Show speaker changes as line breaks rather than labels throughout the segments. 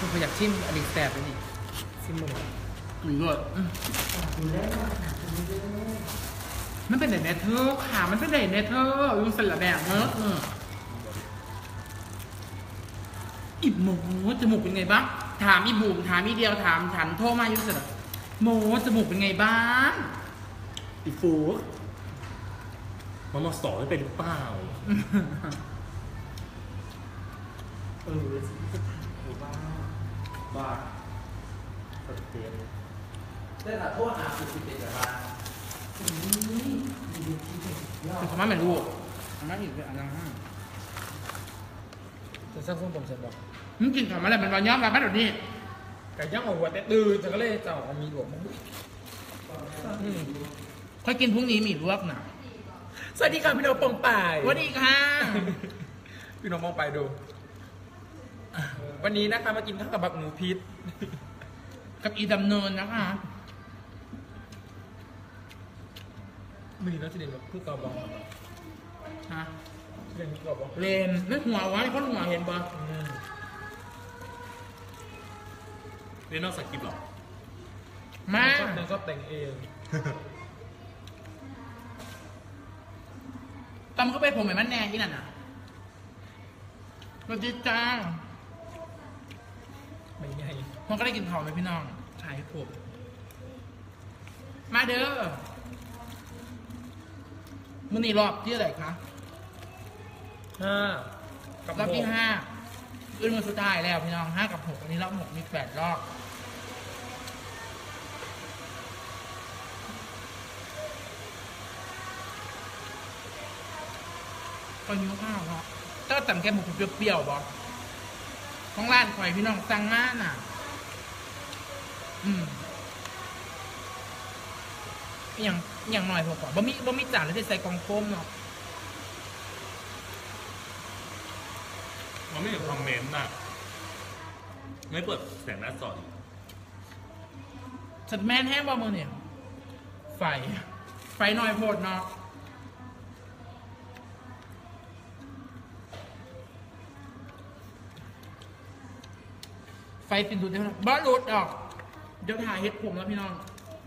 คุณอยากชิมอดีตแสบเลยนี่ชิมหมดเลยหรือว่ามันเป็นไหนเนเธอขามันเป็นไหนเนเธอยุ่งสลับแบบเนอะอิบหมูจมูกเป็นไงบ้างถามอีบุ๋มถามอีเดียวถามฉันโทรมายุ่งสลับหมูจมูกเป็นไงบ้าง
อีฟูมันมาสอนได้เป็นหรือเปล่าบ้าสเตียนได้แต่โทษหาสุดที่เป็นแบบว่า
คือสมัยเหมือนลูกสมัยอีกเป็นอันนั้นห้า
จะสร้างส้มผมเสร็จบอก
มึงกินทำอะไรมันวันย้อมกันไหมเดี๋ยวนี้
ไก่ย่างหัวแต่ตื่นจะก็เลยเจ้ามีหลวงมั้ง
ค่อยกินพรุ่งนี้มีลวกนะ
สวัสดีค่ะพี่น้องปองป่าย
สวัสดีค่ะ
พี่น้องปองป่ายดูวันนี้นะคะมากินข้าวกับบักหมูพิษ
กับอีดำเนินนะคะ
มือนี้เราจะเด่นแบบผู้กอบอง
ฮะ
เด่นผู้กอบอง
เลนไม่หัวไว้คนหัวเห็นปะ
เรียนนอกสกิปหรอ
มา
ชอบแต่งเอง
ตำเข้าไปผมเหมือนมันแน่ที่นั่นน่ะสวัสดีจ้า
ไม่ไง
มันก็ได้กินข้าวไหมพี่น้องใช่ผมมาเด้อมื้อนี้รอบที่อะไรคะ
5
รอบที่5ขึ้นมาสุดท้ายแล้วพี่น้อง5 กับ 6อันนี้รอบ6มี8รอบก็ยิ้วข้าวครับก็ต่ำแกหมูเปรี้ยวๆบอของร้านข่อยพี่น้องสั่งมาน่ะอย่างหน่อยพอก่อนบ่มีจานแล้วจะใส่กล่องโฟมเนาะ
มันไม่เห็นคอมเมนต์น่ะไม่เปิดแสงหน้าจอ
สัตว์แม่นแห้งบ่มือเนี่ยไฟหน่อยโพดเนาะไฟติดดูดได้ไหมบ้ารูดออกเดี๋ยวถ่ายเฮ็ดผมแล้วพี่น้อง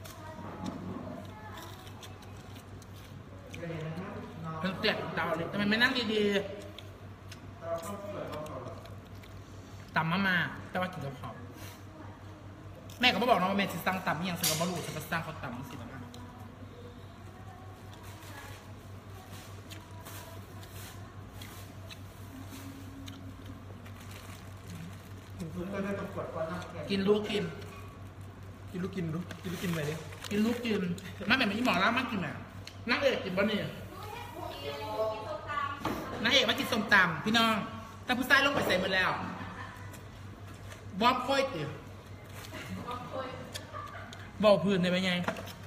เป็นเสียดดาวเลยทำไมไม่นั่งดีๆตำมาแต่ว่ากินกับเขาแม่ก็บอกน้องว่าแม่จะสั่งตำอย่างสังกับบอลูจะสั่งเขาตำสินะกินลูกกิน
ไปดิ
กินลูกกินนั่นแบบนี้หมอแล้วมันกินอ่ะนักเอกกินบะหมี่นักเอกมากินส้มตำพี่น้องแต่ผู้ชายลงไปใส่หมดแล้วบอบค่อยติบอกพื้นได้ไหมไง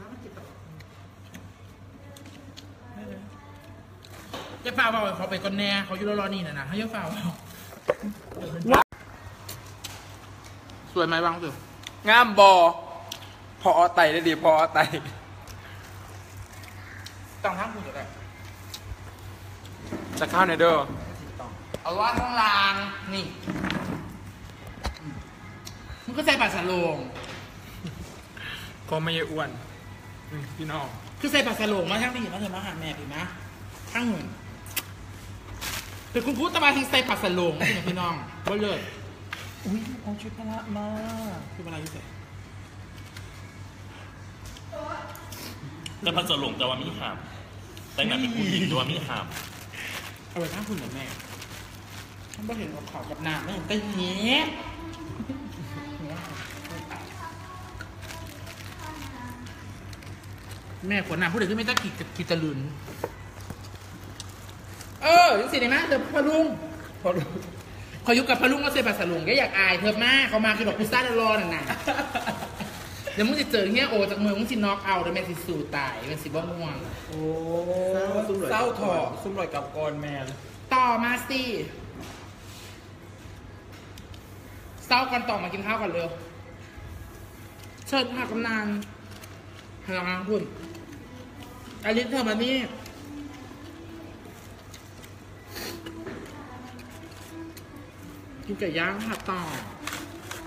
จะฝ่าบอกเขาไปก่อนแน่เขาอยู่รอนี่นะให้เยอะฝ่าบอกสวยไหมบ้างสิ
งามบอพอไตได้ดีพอไต
ต้องทั้งคุณจะได้
จะเข้าในเด้อ
เอาว่าข้างล่างนี่มันก็ใส่ปลาสะโลง
ก็ไม่ใช่อ้วนพี่น้อง
คือใส่ปลาสะโลงมาทั้งที่มาเถอะมาหาแม่พี่นะทั้งหนึ่งแต่คุณพูดตะมาที่ใส่ปลาสะโลงนะพี่น้องบ่เลิศอุ้ยเอาชุดพละมาชุดพละที่ใส่
แต่พัสดุแต่ว่ามีหามแต่งงานเป็นผู้หญิงแต่ว่ามีหาม
เอาไปทั้งคุณกับแม่ฉันไม่เห็นขอบกับหน้าไม่เห็นแต่เนี้ยแม่ขนหน้าพูดถึงที่ไม่ต้องขีดตะลุนยังสิได้ไหมเธอพะลุงขอยุกับพะลุงก็เซปาสลุงก็อยากอายเธอมากเขามาคือดอกพิซซ่ารอหน่ะเดี๋ยวมึงจะเจอเงี้ยโอจากเมืองมึงสิน็อกเอาแต่แม่สิสู่ตายเป็นสิบ้ม่วง
โอ้เศร้าถอดซุ่มลอยกับกอนแมน
ต่อมาสิเศร้ากันต่อมากินข้าวกันเร็วเชิญพากำนานพลังคุณอลิสเธอมานี่กินไก่ย่างค่ะต่อ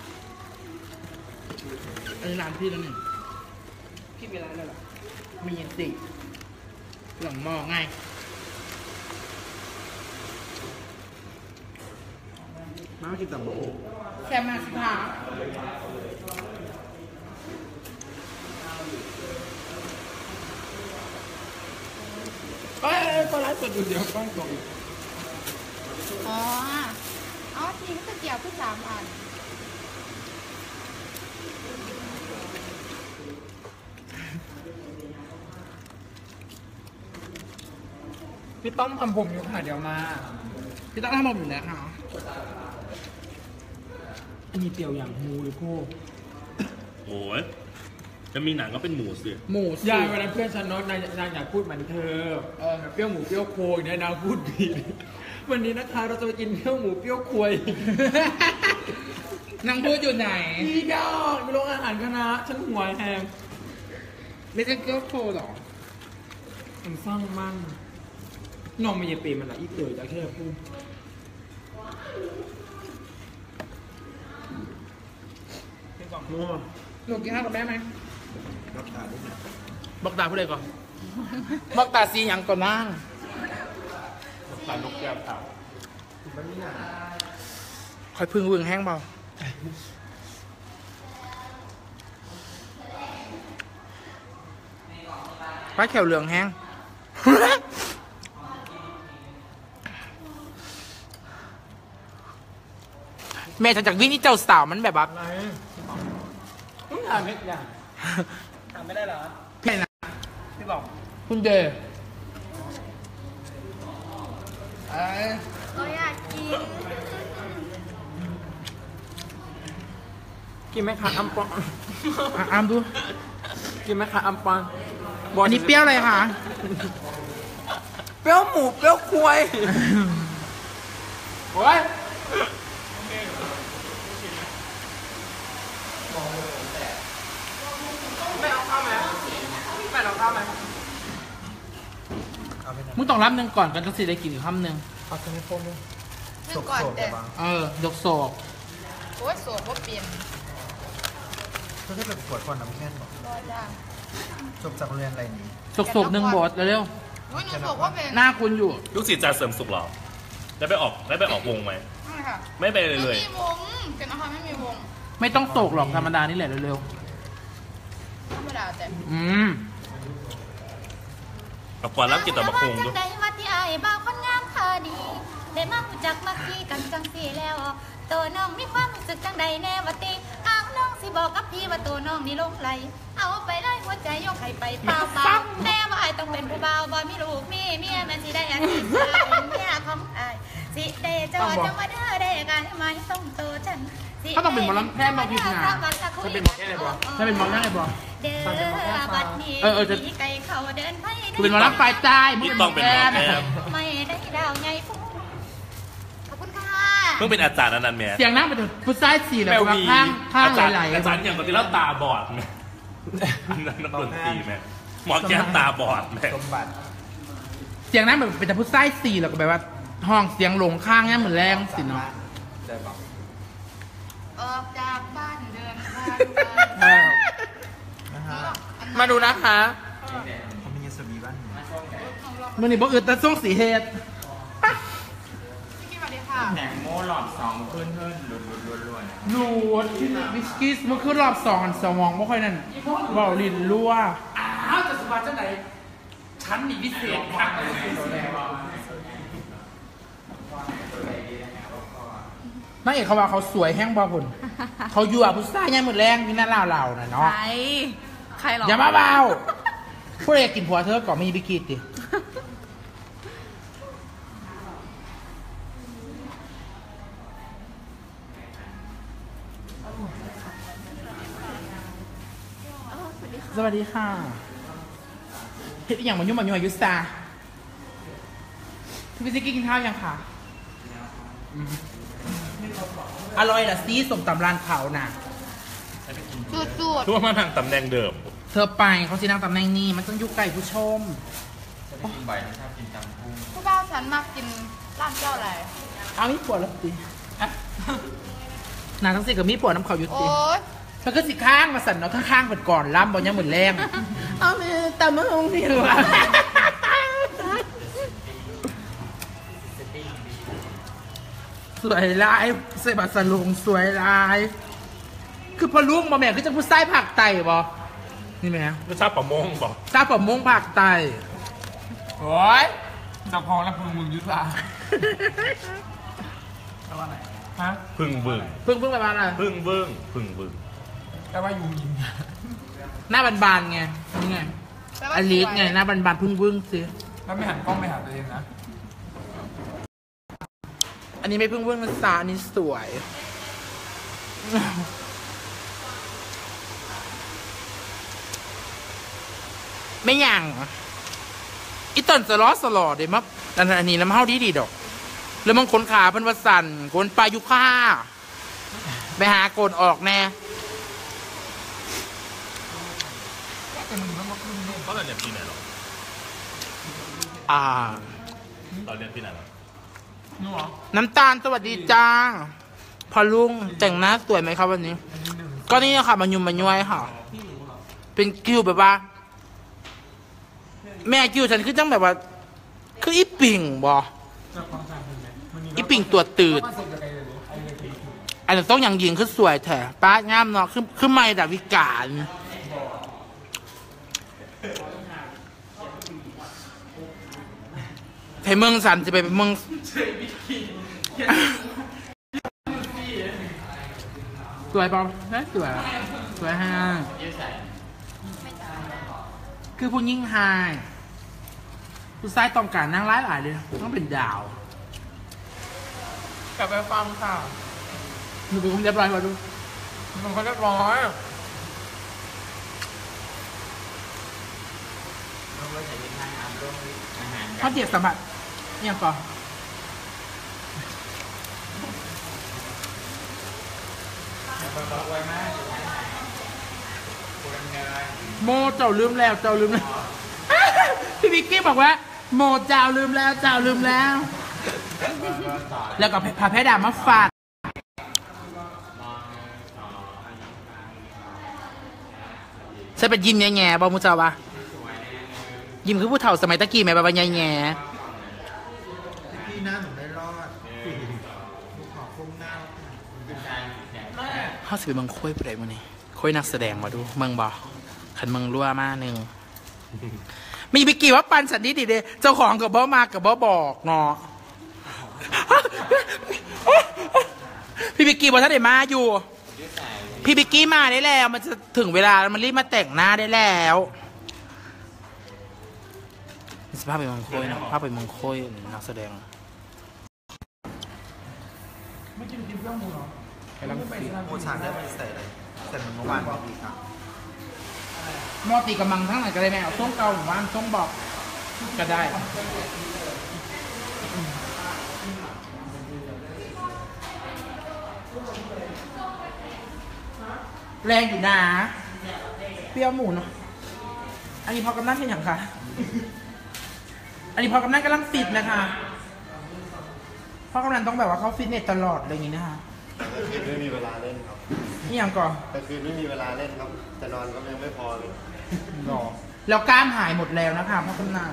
อันนี้ร้านพี่แล้วนี่
พี่มีร้านอะไรหรอ
มีสิหลังมอไงมากินตับหมูแค่มาสิคะเอ้ยปลาไหลสดอยู่เดี๋ยวก้อนตก
อ๋ออ๋อทีนี้ก็เกี่ยวขึ้น3 อัน
พี่ต้อมทำผมอยู่ค่ะเดี๋ยวมา
พี่ต้องทำผมอยู่แล้วค่ะ
มีเตียวอย่างมูหรือโค
โอ้ยจะมีหนังก็เป็นหมูสิ
หมู
ยายวันนั้นเพื่อนฉันเนอะนางอยากพูดเหมือนเธอเปรี้ยวหมูเปรี้ยวโคยเนี่ยนางพูดผิดวันนี้นะคะเราจะไปกินเปรี้ยวหมูเปรี้ยวโคย
นางพูดอยู่ไหน
พี่ดอกไปโรงอาหารคณะฉันหัวแหง
ไม่ใช่เกี๊ยวโคหรอ
มันสร้างมั่งน้องไม่ยเปรมันละอีเต๋อจากแค่พูด
หนูกินข้าวกับแม่ไหมบอกตาพูดเลยก่อนบอกตาซีหยังก่อนนั่ง
ตานกแก้วเต่า
คอยพึ่งวึงแห้งเบาป้าแขวเหลืองแห้ง แม่ฉันจากวิ่งนี่เจ้าสาวมันแบบว่า
อะไรต้องถามไม่อย่างถามไม่ได้เหรอ
พี่นะ
พี่บอก
คุณเดย์เอ้ย
ก็อยากกิน
กินไหมคะอัมปอง
อามดู
กินไหมคะอัมปอง
อันนี้เปรี้ยวอะไรคะ
เปรี้ยวหมูเปรี้ยวควายโอ้ยไม่เอาข้าวไหมไม่เอาข้าวไหม
มึงต้องรับหนึ่งก่อนกันจะสิได้กินอีกคำหนึ่ง
เอาเทเลโฟนด้วย
นึกก่อนแต่
ยกโศก
โอ้ยโสดว่าเปลี่ยน
ก็จะเป็นขวดควันน้ำแข็งบอก
รอจ้า
จบจากโรงเรียนอะไรนี้
โศกหนึ่งบทเร็ว
โอ้ยหนูบอกว่าเป็น
ๆหน้าคุณอยู่
ลูกศิษย์จะเสริมสุขเหรอได้ไปออกวงไหม
ไม่ค่ะ
ไม่ไปเลย
ไม่มีวงเป็นอาหารไม่มีวง
ไม่ต้องโศกหรอกธรรมดานี่แหละเร็ว
ธรรมดาแต่
ๆ
เอาก่อนรับกินแต่บักคง
จั
ด้วย
งใดว่าที่อายบ่าวคนงามคาดีได้มารู้จักมาคีกันจังสีแล้วตัวน้องมีความรู้สึกจังใดแน่ว่าติอ้าวน้องสิบอกกับพี่ว่าตัวน้องนี่หลงไหลเอาไปเลยหัวใจยกให้ไปเปล่าๆแต่ว่าอายต้องเป็นผู้บ่าวบ่มีลูกมีเมียแม่นสิได้อาชีพเป็นเมียของอายสิได้จอจะมาเด้อได้กันไหมต้องโตฉัน
เขาต้องเป็นหมอลำแค่บางทีนะจะเป็นหมอแค่ไหนบอกจะเป็นหมอแค่ไหนบอก
เด้อบัดนี้มีไก่เขาเดินไป
กูเป็นหมอลำฝ่ายใต้มึง
นี่
เป็นหม
ต้
อ
องเป็น
แค่
หมอแก้ม
ไม่ได้ดาวไงฟูขอบคุณค่ะ
เพิ่งเป็นอาจารย์อันนั้นแม่
เสียงนั่งไปถึงผู้ชายสี่แล้วก็ข้าง
อาจารย์
ไหลๆ
อาจารย์อย่างปกติแล้วตาบอดไหมอันนั้นนักดนตรีไหมหมอแก้มตาบอดไหม
สมบัติ
เสียงนั่งแบบเป็นแต่ผู้ชายสี่แล้วก็แบบว่าห้องเสียงหลงข้างเนี่ยเหมือนแรงสิเนาะ
ได้บอก
ออกจากบ้านเดินทาง
นะฮะ
มาดูนะคะ
เขามีสบีบ้านหนึ่ง
มันนี่บอกแต่ส่งสีเฮด
พี่กิ๊ฟสวัสดีค่ะ
แหนงโม่หลอดสองขึ้นเทินล้วน
ลูดวิสกี้มันขึ้นรอบ2 สมองไม่ค่อยนั่นบอกลินรั่วอ้าวจะสบายจังไหนฉันมีพิเศษค่ะนั่นเอกเขาว่าเขาสวยแห้งบ่ผลเขาอยู่อ่ะผู้ชายยังหมดแรงพี่น่าเล่าๆน่ะเนาะ
ใครหรอ
อย่ามาเบาผู้ใดอยากกินผัวเธอก่อนไม่มีบิกิตดิสวัสดีค่ะเฮ็ดอหย่างมันยุ่งมันยุ่งอายุซาพี่พิซิกี้กินข้าวยังค่ะอร่อยล่ะซีสมตำรานเขาน่ะ
จูด
ทั่วมาทางตำแหน่งเดิม
เธอไปเขาสินั่งตำแหน่งนี้มันต้องอยู่ใกล้ผู้ชม
ผู้บ่าวฉันมากินร้านเจ้าอะไร
เอามีปวดแล้วสิ นางทั้งสี่กับมีปวดน้ำเขายุ
โอ๊
ติ
ย
เธอก็สิข้างมาสั่นเนาะข้างๆเปิดก่อนล้ำบอลยังเหมือนแรงเอามือตามมือองนี่หรอสวยลายเสบัสลุงสวยลายคือพอลุงมาแม่ก็จะพูดไส้ผักไตบอนี่แม่
ไม่ทราบประมงบอก
ทราบผมมงผักไต
โอ้ยจับพองแล้วพึงมึงยุทธาแปลว่าอะไรฮะ
พึ่งบึ้ง
เพิ่งไปบ้านอะไร
พึ่งบึ้งพึ่งบึ้ง
แปลว่ายูยิง
หน้าบานๆไงนี่ไงอลิสไงหน้าบานๆพึ่งสิ
แล้วไม่หันกล้องไปหาตัวเองนะ
อันนี้ไม่พึ่งนะสาอันนี้สวยไม่หยังอีต้นสลอเดี๋ยวมั้งอันนี้น้ำเฮาดีดอกแล้วมันขนขาเป็นวัสันขนปลายุค่าไปหาโกนออกแน่
เขาเรียนปีไหนหรอ เราเรียนปีไหนหรอ
นู่นเหรอ
น้ำตาลสวัสดีจ้าพอลุงแต่งหน้าสวยไหมครับวันนี้ ก็นี่ค่ะมายุ่มมาย้วยค่ะ เป็นคิวแบบว่า แม่คิวฉันคือจังแบบว่า คืออีปิ่งบออีปิ่งตัวตืดอันนี้ต้องอย่างยิงคือสวยแท้ป้างามเนาะคือไม่ดาวิกาลไทยเมืองสันจะไปเมืองสวยเปล่าสวยสวยฮะคือผู้ยิ่งไฮผู้ชายต้องการนั่งร้ายหลายเลยต้องเป็นดาว
กลับไปฟังค่ะ
หนูเป็นคนเรียบร้อยมาดู
มันก็เรียบร้อย
เขาเจียบสัมผัสเนี่ยก่อนโมเจ้าลืมแล้วพี่วิกกี้บอกว่าโมเจ้าลืมแล้วแล้วก็พาแพดามาฝาดใช่เป็นยิ้มแง่ๆบอมูเจ้าวะยิ้มคือผู้เฒ่าสมัยตะกี้ไหมแบบว่าแง่
พี่หน้าหนูได้รอดดูขอคุ้มหน้า
ๆเขาสิเป็นเมืองคุยไปไหนมานี่คุยนักแสดงมาดูเมืองบอขันเมืองรั่วมากหนึ่งมีวิกกี้ว่าปันสันนิดดีเดเจ้าของกับบ่มากับบ่บอกเนาะพี่วิกกี้บอกท่านเดมาอยู่พี่วิกกี้มาได้แล้วมันจะถึงเวลามันรีบมาแต่งหน้าได้แล้วสภาพเป็นเมืองคุยนะภาพเป็นเมืองคุยนักแสดง
โมชางได้ไม่ใส่เลยแต่มันเมื่อวานดีครับ
มอตีกำลังทั้งไหนก็ได้แม่เอาส้มเกาหรือว่าส้มบอกก็ได้แรงอยู่นะเปรี้ยวหมูเนาะอันนี้พอกำนันเป็นอย่างคะอันนี้พอกำนันกำลังฟิตนะคะพอกำนันต้องแบบว่าเขาฟิตเนสตลอดอะไรอย่างนี้นะคะ
แต่คืนไม่มีเวลาเล่นครับ
นี่อย่างก่อน
แต่คืนไม่มีเวลาเล่นครับ จะนอนก็ยังไม่พอเลย
หรอแล้วกล้ามหายหมดแล้วนะคะพอกำนัน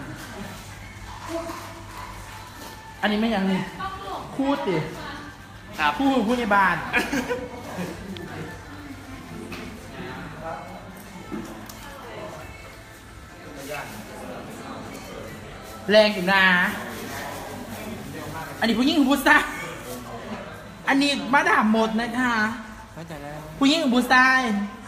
อันนี้ไม่ยังนี่พูดดิพูดในบ้าน แรงอยู่นะ อันนี้ผู้หญิงของผู้ชายอันนี้มาดามหมดนะคะผู้หญิงของผู้ชาย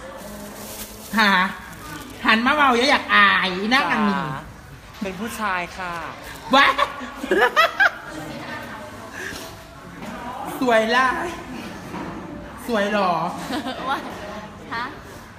หันมาเมาอยากอายนั่งอันนี้
เป็นผู้ชายค่ะ
ว้าสวยล่ะสวยหรอ
ว่าฮะ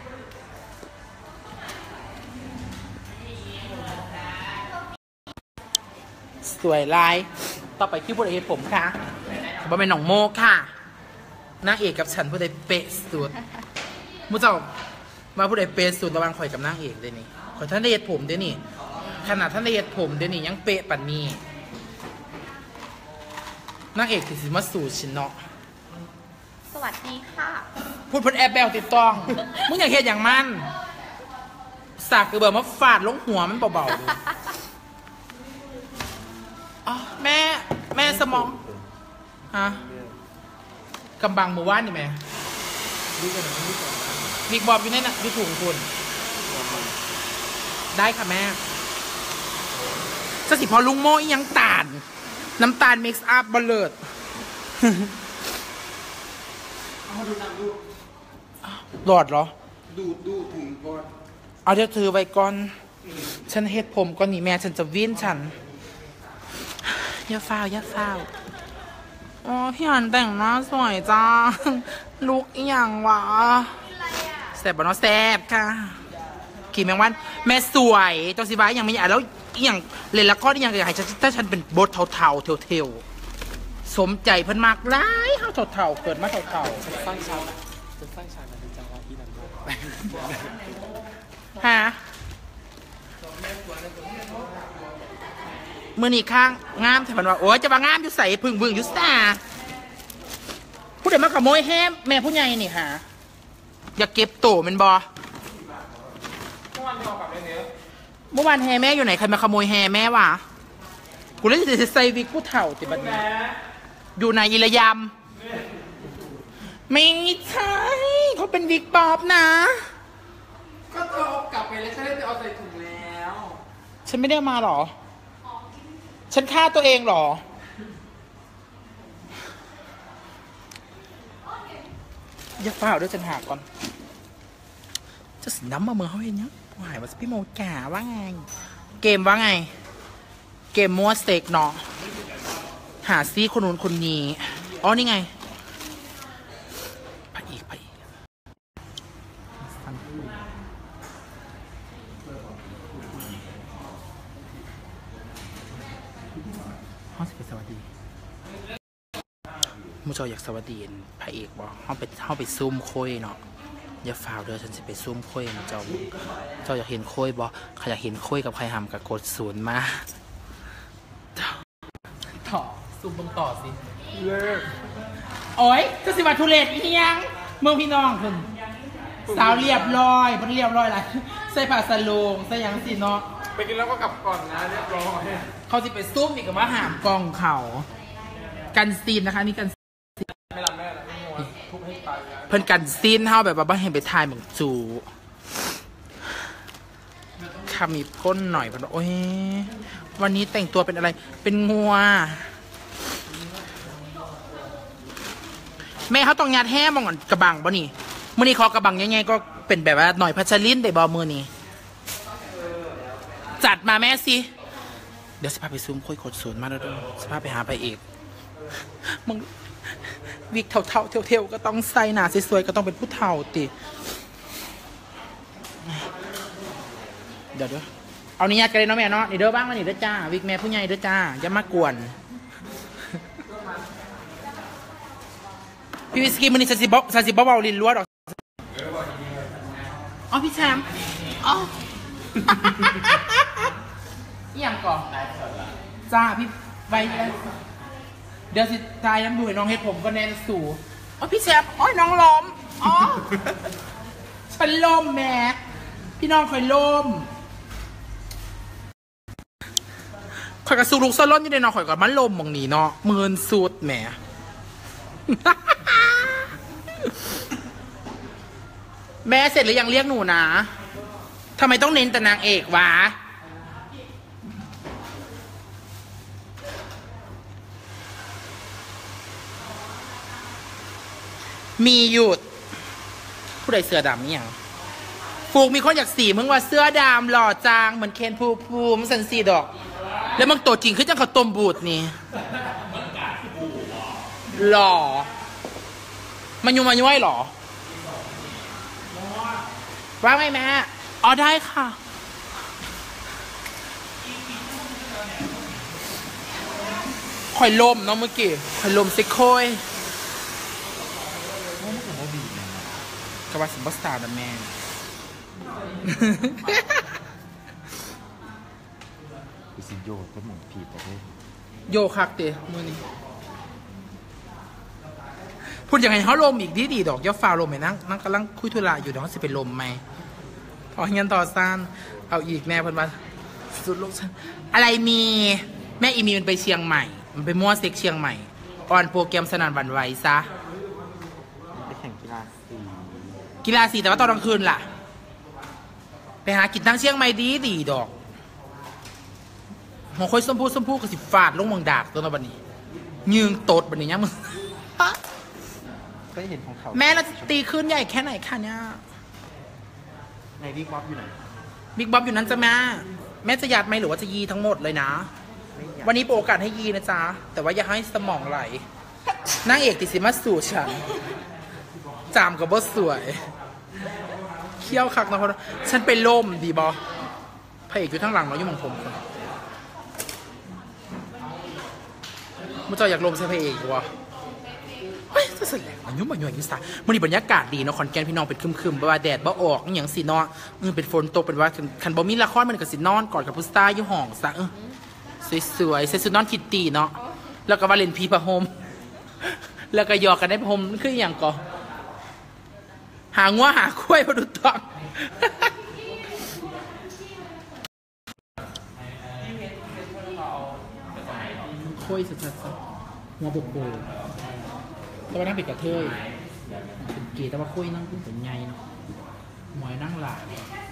สวยลายต่อไปคิวบริเวณผมค่ะบอเป็นหนองโมค่ะนางเอกกับฉันผู้ใดเป๊ะสุดมุเจ้ามาผู้ใดเป๊ะสุดระหว่างข่อยกับนางเอกเดี๋ยวนี้ข่อยท่านได้เห็ดผมเดี๋ยวนี้ขนาดท่านได้เห็ดผมเดี๋ยวนี้ยังเป๊ะปันนี้นางเอกคือสิมาสู่ชินเนาะ
สวัสดีค่ะ
พูดเพิ่นแอบแบลติดต้อง มึงอยากเห็นอย่างมันสากคือแบบมาฟาดลงหัวมันเบาๆดูอ๋อแม่สมองฮะกำบังหมู่บ้านนี่แม่บิ๊กบอบอยู่ในน่ะอยู่ถุงคุณได้ค่ะแม่จะสิพอลุงโม่ยังตาลน้ำตาลมิกซ์อัพบอลเลิศหลอดเหรอดูถุงก่อนเอาเดี๋ยวถือไว้ก่อนฉันเฮ็ดผมก่อนนี่แม่ฉันจะวิ่นฉันอย่าฟ้าวอ๋อพี่อันแต่งหน้าสวยจ้าลุกอีหยังวะแซ่บบ่เนาะแซ่บค่ะขี่แมงวันแม่สวยตัวสิบ้าอย่างไม่อยากแล้วอีหยังเล่นละครอีหยังอยากให้ฉันถ้าฉันเป็นบทเทาๆเทวๆสมใจเพิ่นมากหลายเฮาเทาๆเกิดมาเทาๆ
จะสร้างฉากมาเป็นจังหวะที่นั่นด้วย
ฮะมือนี่ข้างงามแต่มันว่าโอ้ยจะมางามอยู่ใส่พึ่งบึงอยู่ซ่าผู้ใดมาขโมยแฮมแม่ผู้ใหญ่นี่ค่ะอย่าเก็บโตมันบอเมื่อวานแฮแม่อยู่ไหนใครมาขโมยแฮแม่วะกูเล่นจะใส่วิกผู้เฒ่าติบัดนี้อยู่ในอิระยำไม่ใช่เขาเป็นวิกป๊อปนะ
ก็เธอเอากลับไปแล้วฉันได้ไปเอาใส่ถุงแล้ว
ฉันไม่ได้มาหรอฉันฆ่าตัวเองหรออย่าเปล่าด้วยฉันหาก่อนจะสิน้ำมาเมืองเขาเห็นยังหายว่าพี่โมจ่าว่าไงเกมว่าไงเกมมัวสเต็กเนาะหาซีคนนู้นคนนี้อ๋อนี่ไงไปอีกห้องสิบสวัสดีมูเจ้าอยากสวัสดีพระเอกบอกห้องไปซุ่มคุยเนาะอย่าฝ่าวเด้อฉันจะไปซุ่มคุยนะเจ้าอยากเห็นคุยบอกใครอยากเห็นคุยกับใครหำกับกด0มาต่อซุ่มมึงต่อสิเลิกโอ้ยจะสิวัตทุเรศอีหยังเมืองพี่น้องคุณสาวเรียบร้อยมันเรียบร้อยอะไรใส่ผ้าสโลงใส่ยังสิเนาะ
ไปกินแล้วก็กลับก่อนนะเรียบร้อย
เขาสิไปซุ่มอีกกับว่าหามกองเขากันซีนนะคะนี่กัน
ไม่ละไม่มัวทุบให้ตาย
เพิ่นกันซีนเท่าแบบว่าเห็นไปทายเหมือนจูทำมีก้นหน่อยเพิ่นโอ้ยวันนี้แต่งตัวเป็นอะไรเป็นงัวแม่เขาต้องยัดแห้มองกระบังบ่นี่มื้อนี้ขอกระบังยังไงก็เป็นแบบว่าหน่อยพัชรินได้บ่มื้อนี้จัดมาแม่สิเดี๋ยวสภาพไปซูมค่อยกด0มาแล้วด้วยสภาพไปหาไปอีกมึงวิกเท่าๆเทวๆก็ต้องใส่หนาสวยๆก็ต้องเป็นผู้เฒ่าติเดี๋ยวเอานี้ญาติกันเลยเนาะแม่เนาะนี่เด้อบ้างมานี่เด้อจ้าวิกแม่ผู้ใหญ่เด้อจ้าอย่ามากวนพี่วิสกี้มันนี่ซาซิบเบาลินล้วนหรออ๋อพี่แชมป์อ๋ออย่างก่อนจ้าพี่ไว้เดี๋ยวสิตายน้ำดูน้องเฮ็ดผมก็แน่นสู่อ๋อพี่แชมป์อ๋อน้องล้มอ๋อฉันล้มแม่พี่น้องคอยล้มข่อยกระสุลูกซ่อนล้นอยู่ในนอข่อยก่อนมันล้มมองนี่เนาะมือสุดแหมแม่เสร็จหรือยังเรียกหนูนะทำไมต้องเน้นแต่นางเอกวะมีหยุดผู้ใดเสื้อดำนี่ยังฟูกมีคนอยากสีมึงว่าเสื้อดำหล่อจางเหมือนเคนภูมิสันสีดอกแล้วมึงตัวจริงขึ้นจังเขาต้มบูดนี่หล่อมันยุ่ยหรอว่าไงแม่อ๋อได้ค่ะข่อยลมเนาะเมื่อกี้ข่อยลมซิโค้ยกระบะสิบบัสตาร์ดแม่
คือสิโยก็เหมือนผีประเภท
โยคักเตะมือนี้พูดยังไงเขาลมอีกดีดอกย่าฟ้าลมไหมนั่งกำลังคุยธุระอยู่เดี๋ยวเขาจะเป็นลมไหมพอเงินต่อซ่านเอาอีกแน่เพิ่นมาสุดโลกฉันอะไรมีแม่อีมีมันไปเชียงใหม่มันไปมั่วเซ็กเชียงใหม่ออนโปรแกรมสนั่นหวั่นไหวซะ
ไปแข่งกีฬาสี
กีฬาสีแต่ว่าตอนกลางคืนล่ะไปหากินทั้งเชียงใหม่ดีดอกหัวค่อยส้มพูกับสิฟาดลงเมืองดากตัวนั้นบัดนี้ยืงตดบัดนี้เนี่ยมึง
ก็เห็นของเขา
แม่เราจะตีขึ้นใหญ่แค่ไหนคะเนี่ย
ในบิ๊กบ๊อบอยู่ไหน
บิ๊กบ๊อบอยู่นั้นจ้ะแม่จะยัดไหมหรือว่าจะยีทั้งหมดเลยนะ
ไม่อยาก
วันนี้โปรโอกาสให้ยีนะจ๊ะแต่ว่าอย่าให้สมองไหลนางเอกติดสิมาสู่ฉันจามกับบอสสวยเขี้ยวคักนะเพราะฉันเป็นลมดีบอพระเอกอยู่ทั้งหลังเนาะยุ่งของผมคนมุจจอยากลมใช่พระเอกวะเฮ้ยจะเสร็จแล้วมันยุ่งมันยุ่งยิ่งสายมันนี่บรรยากาศดีเนาะขอนแก่นพี่น้องเป็นครึมๆบ่ว่าแดดบ่ออกอย่างสีนอนเป็นฝนตกเป็นว่าคันบ่มีละครมันก็สินอนกอดกับพุสตาอยู่ห้องซะสวยๆใส่สุดนอนคิตตี้เนาะแล้วก็วาเลนพีพะโฮมแล้วก็หยอกกันได้พะโฮมคืออย่างก่อหางัวหาคุ้ยพอดูตองคุ้ยสุดๆงัวบุกโบแต่ว่านั่งปิดกระเทยเป็นเกย์แต่ว่าคุ้ยนั่งเป็นไงเนาะหมอยนั่งหลาย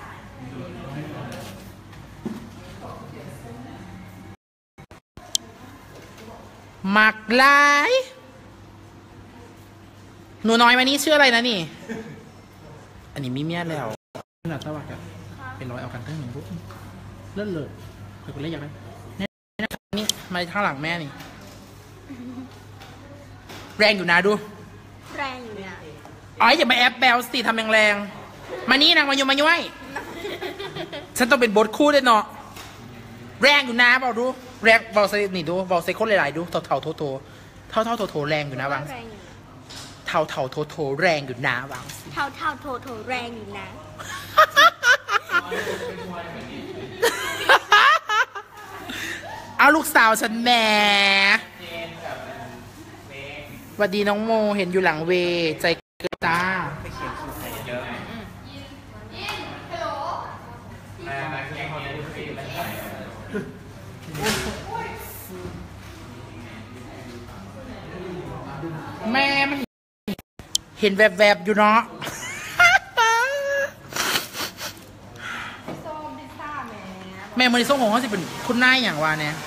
หมักลายหนูน้อยวันนี้ชื่ออะไรนะนี่ อันนี้มีเมียแล้วขนาดสวัสดิ์อะเป็นร้อยเอากันทั้งหนึ่งปุ๊บเลิศเลยเคยคนเล่นยังไงนี่มาข้างหลังแม่นี่แรงอยู่นะดู
แรงอยู่เนี่ย
อ๋ออย่ามาแอบแบลสิทำแรงๆมานี่นางมายุ่มายุ่ยฉันต้องเป็นบทคู่ด้วยเนาะแรงอยู่นะบอกดูแรงบอกใส่นี่ดูบอกใส่คนหลายๆดูเท่าโถโถแรงอยู่นะบาง
แรงอยู่
เท่าโถแรงอยู่นะบาง
เท่าโถแรงอยู่นะ
เอาลูกสาวฉันแหมสวัสดีน้องโมเห็นอยู่หลังเวใจเกินตาแม่มันเห็นแวบๆอยู่เนาะแม่มันในส่งของเขาสิเป็นคุณนายอย่างวาเนี่ย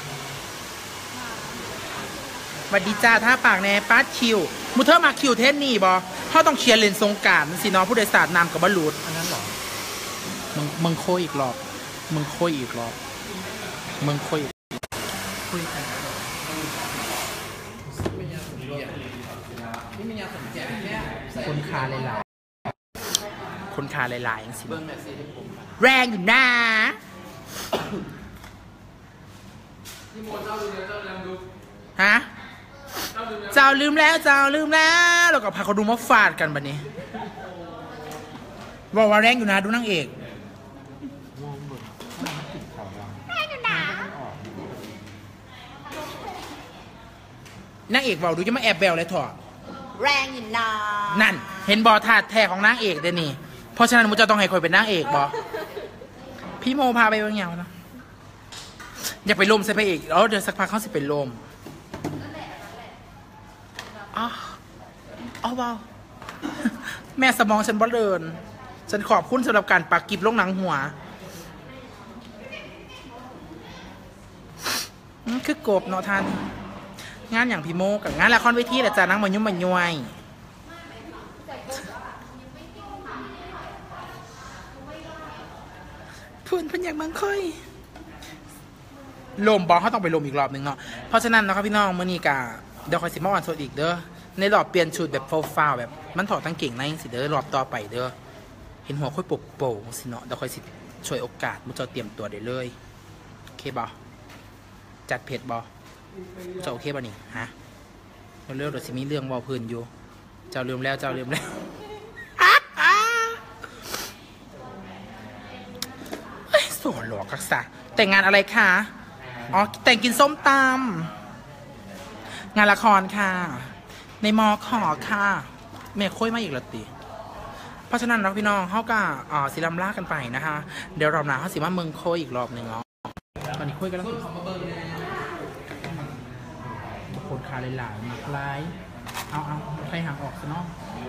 สวัสดีจ้าท่าปากแน่ปาดคิวมูเธอมาคิวเทสนี่บอเขาต้องเขียนเลนทรงการสิน้องผู้โดยสารนำกับบอลลูด
อันนั้นเหรอ
มึงโคยอีกรอบมึงโคยอีกรอบมึงโคยอีกคุยกันคนคาหลายๆคนคาหลายๆอย่างสิแรงอยู่นะฮะเจ้าลืมแล้วแล้วก็พาเขาดูมาฟาดกันบัดนี้บอกว่าแรงอยู่นะดูนางเอก
มองบนมันติดเขาเรา
แรงอยู่นะ
นางเอกบอกดูจะมาแอบแบลเลยเถอะ
แรงอยู่นะ
นั่นเห็นบอถาดแท้ของนางเอกเดี๋ยวนี้เพราะฉะนั้นมุจะต้องให้คอยเป็นนางเอกบอพี่โมพาไปบางอย่างนะอยากไปลมใส่พระเอกแล้วเดี๋ยวสักพักเขาสิเป็นลมอ๋อเบาแม่สมองฉันบ่เดินฉันขอบคุณสำหรับการปักกิบลงหนังหัวคือกบเนาะท่านงานอย่างพี่โมกับงานละครเวทีแหละจ้านั่งมายุ่มมาย่วยเพื่อนอยากมังค่อยลมบอลเขาต้องไปลมอีกรอบหนึ่งเนาะเพราะฉะนั้นนะครับพี่น้องมื่อนี้กาเดี๋ยวคอยสิมาอ่อนโซดอีกเด้อในรอบเปลี่ยนชุดแบบฟาวแบบมันถอดตั้งเก่งในสิเด้อรอบต่อไปเด้อเห็นหัวค่อยโปร่งสิเนาะเดี๋ยวคอยสิช่วยโอกาสมุจจะเตรียมตัวได้เลยโอเคบอจัดเพจบอจะโอเคบ่นี่ฮะเร็วๆเดี๋ยวสิมีเรื่องวอลพื้นอยู่เจ้าลืมแล้วสวนหลอกกักษะแต่งงานอะไรคะอ๋อแต่งกินส้มตำงานละครค่ะในมอขอค่ะแม่ค่อยมาอีกแล้วติเพราะฉะนั้นเราพี่น้องเขาก็ศิลำลากันไปนะคะเดี๋ยวรอบหน้าเขาสิมาเมืองค่อยอีกรอบหนึ่งเนาะตอนนี้ค่อยกันแล้วคนคาหลายๆมากไล่เอาใครห่างออกซะเนาะ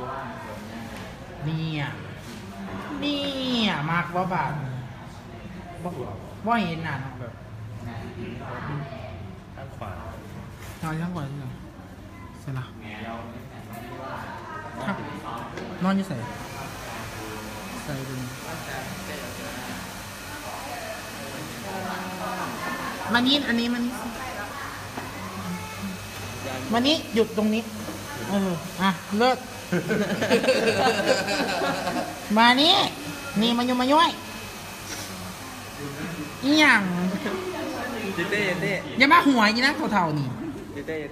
เนี่ยมากว่าบาทว่าเห็นหนาเนาะแบบ
ข้างขวาน
อนข้างก่อนนี่ใช่ละนอนอยู่ใส่ดูมานี่อันนี้มานี่หยุดตรงนี้เลิศ มานี่มาย่อยอีหยัง
เต้
อย่ามาหัวอีนะเท่าๆนี่
เต้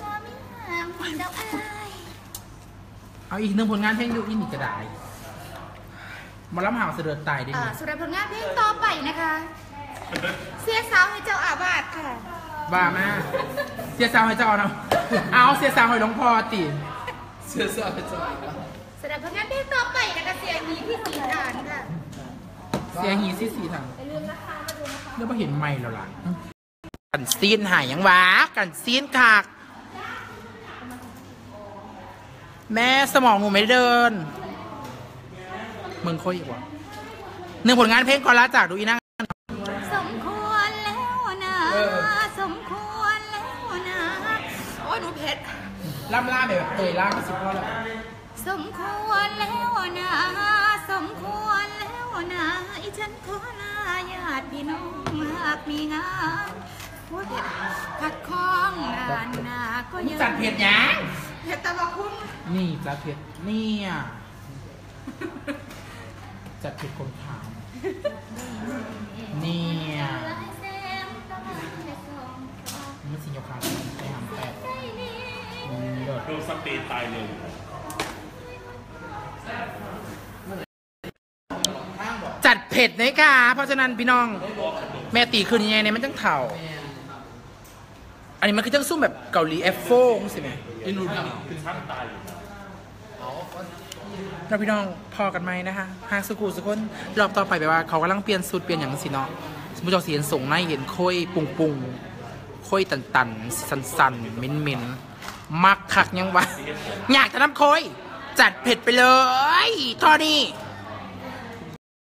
เอาอีกหนึ่งผลงานเพลงดูอินอีกกระดาษมาล้ำหาวเสด็จตายได้ไหม
สำหรับผลงานเพลงต่อไปนะคะ เสียสาวให้เจ้าอาวาสค่ะ
บ้ามากเสียสาวให้เจ้าเอาเอาเสียสาวให้หลวงพ่อติเสียสาวให้เจ้า
สำหรับผลงานเพลงต่อไปนะคะเสียงนี้ที่สีฐานค่ะ
เสียหีสีทางเดี๋ยวมาเห็นไม่แล้วล่ะกันซีนหายยังวะกันซีนขากแม่สมองหนูไม่เดินมึงค่อยอีกวะหนึ่งผลงานเพลงก่อนละจากดูอีนั่ง
สมควรแล้วนะสมควรแล้วนะโอ้ยหนูเผ็ด
ล่ำล่าแบบเตยล่าก็สิบพ่อแล้ว
สมควรแล้วนะสมควรแล้วนะอีฉันขอลาญาติพี่น้องหากมีงานว่าเผ็ดผัดคล้องนานนาก็ยัง
จัดเผ็ดยัง
เผ็ดตะบะคุ้ง
นี่จัดเผ็ดเนี่ยจัดเผ็ดคนขาวเนี่ยมันสิยกขาไปหำแปด
ดูสปีดตายเร็ว
จัดเผ็ดเลยค่ะเพราะฉะนั้นพี่น้องแม่ตีคืนยังไงเนี่ยมันจังเถ่าอันนี้มันคือจังซุ่มแบบเกาหลีเอฟโฟงสิไหมอินูดังคือช่างตายอยู่เราพี่น้องพอกันไหมนะคะหากสกูสกุลรอบต่อไปแบบว่าเขากำลังเปลี่ยนสูตรเปลี่ยนอย่างสิเนาะสมมติเราเห็นส่งในเห็นค่อยปุงค่อยตันสันเหม็นมักคักยังวะอยากจะน้ำค่อยจัดเผ็ดไปเลยทอนี้